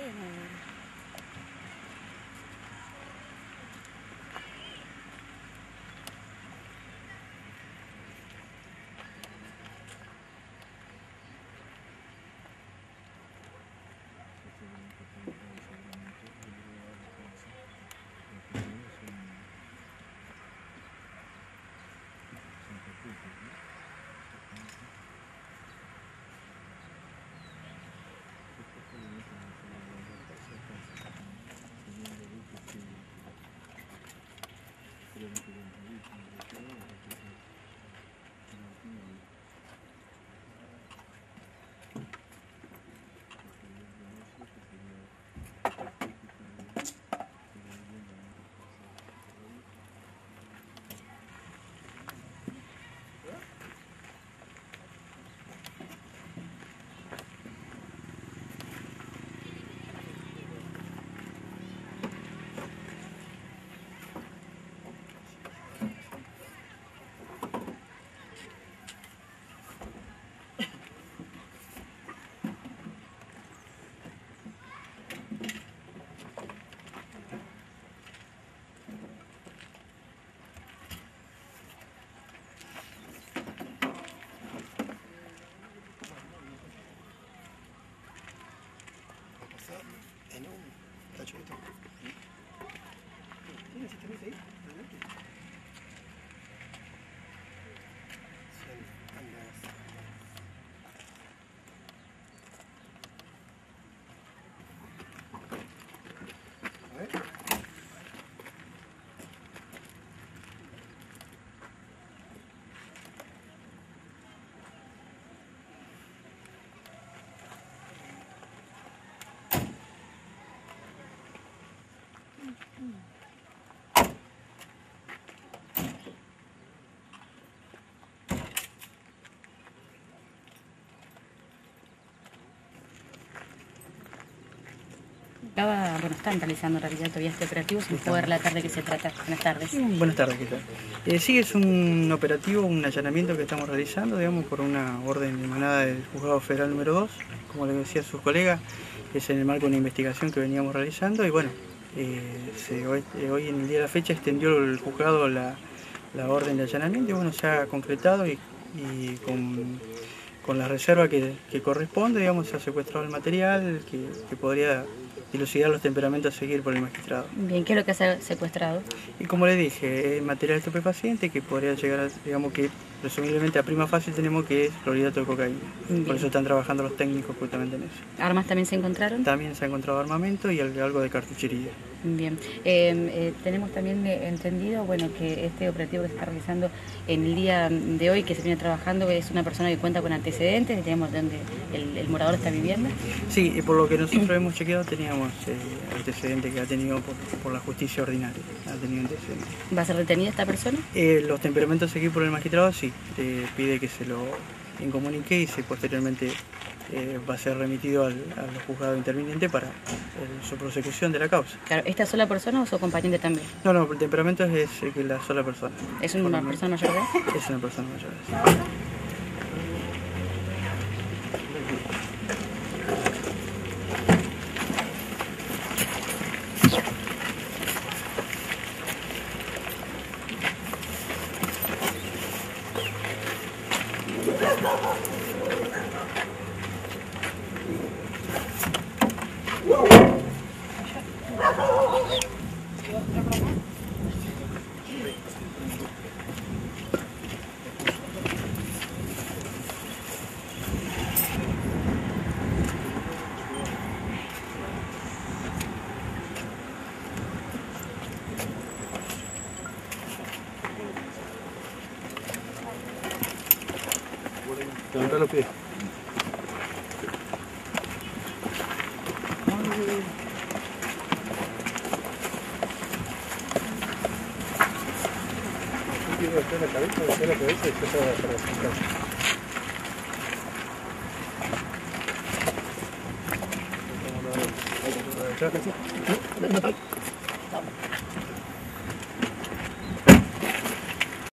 Están realizando en realidad todavía este operativo. ¿Se puede relatar de qué se trata? Buenas tardes. Buenas tardes, ¿qué tal? Sí, es un operativo, un allanamiento que estamos realizando, digamos, por una orden emanada del Juzgado Federal número 2, como les decía a sus colegas, es en el marco de una investigación que veníamos realizando y bueno, hoy en el día de la fecha extendió el juzgado la orden de allanamiento y bueno, se ha concretado y con la reserva que corresponde, digamos, se ha secuestrado el material que podría dilucidar los temperamentos a seguir por el magistrado. Bien, ¿qué es lo que se ha secuestrado? Y como le dije, material estupefaciente que podría llegar a, digamos que presumiblemente a prima fácil tenemos que es clorhidrato de cocaína. Bien. Por eso están trabajando los técnicos justamente en eso. ¿Armas también se encontraron? También se ha encontrado armamento y algo de cartuchería. Bien, tenemos también entendido, bueno, que este operativo que se está realizando en el día de hoy, que se viene trabajando, es una persona que cuenta con antecedentes, tenemos donde el morador está viviendo. Sí, por lo que nosotros hemos chequeado teníamos antecedentes que ha tenido por la justicia ordinaria, ha tenido antecedentes. ¿Va a ser detenida esta persona? Los temperamentos seguidos por el magistrado sí, pide que se lo incomunique y posteriormente va a ser remitido al juzgado interviniente para su prosecución de la causa. Claro, ¿esta sola persona o su acompañante también? No, el temperamento es la sola persona. ¿Es una persona mayor de edad? Es una persona mayor de edad. Levanta los pies. La cabeza, la cabeza y después para la